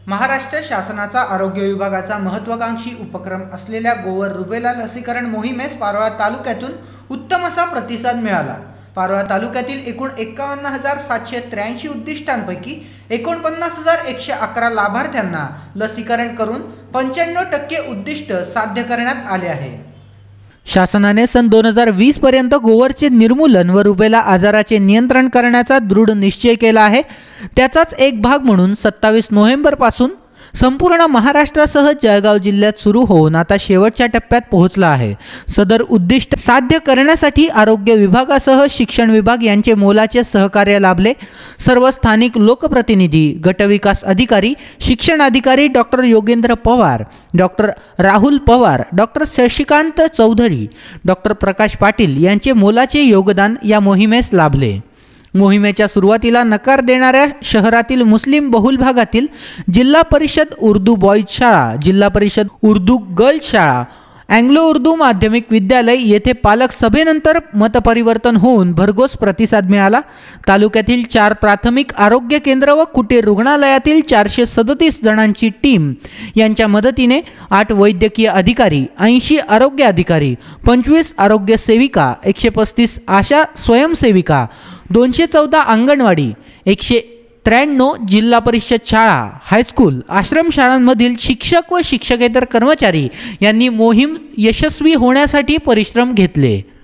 महाराष्ट्र शासनाचा आरोग्य विभागाचा महत्त्वाकांक्षी उपक्रम असलेल्या गोवर रुबेला लसीकरण मोहिमेस पारोळा तालुक्यातून उत्तम असा प्रतिसाद मिळाला। पारोळा तालुक्यातील एकूण 51,783 उद्दिष्टांपैकी 49,111 लाभार्थ्यांना लसीकरण करून 95% उद्दिष्ट साध्य करण्यात आले आहे। शासनाने सन 2020 पर्यंत गोवरचे निर्मूलन व रुबेला आजाराचे नियंत्रण करण्याचा दृढ निश्चय केला आहे। त्याचाच एक भाग म्हणून 27 नोव्हेंबर पासून संपूर्ण महाराष्ट्रासह जळगाव जिल्ह्यात सुरू होऊन आता शेवटच्या टप्प्यात पोहोचला आहे। सदर उद्दिष्ट साध्य करण्यासाठी आरोग्य विभागासह शिक्षण विभाग यांचे मोलाचे सहकार्य लाभले। सर्व स्थानिक लोकप्रतिनिधी, गटविकास अधिकारी, शिक्षण अधिकारी doctor Yogendra Pawar, doctor Rahul Pawar, doctor Shashikant Chaudhari, doctor Prakash Patil यांचे मोलाचे योगदान या मोहिमेस लाभले। मोहिमेच्या सुरुवातीला नकार देणाऱ्या शहरातील मुस्लिम बहुल भागातील जिल्हा परिषद उर्दू बॉईज शाळा, जिल्हा परिषद उर्दू गर्ल्स शाळा, अँग्लो उर्दू माध्यमिक विद्यालय येथे पालक सभेनंतर मतपरिवर्तन होऊन भरघोस प्रतिसाद मिळाला। तालुक्यातील 4 प्राथमिक आरोग्य केंद्र व कुटीर रुग्णालयातील 437 जणांची टीम यांच्या मदतीने 8 वैद्यकीय अधिकारी, 80 आरोग्य अधिकारी, 25 आरोग्य सेविका, 135 आशा स्वयंसेविका, 214 अंगणवाडी, 193 जिल्हा परिषद शाळा, हायस्कूल, आश्रम शाळांमधील शिक्षक व शिक्षकेतर कर्मचारी यांनी मोहीम यशस्वी होण्यासाठी परिश्रम घेतले।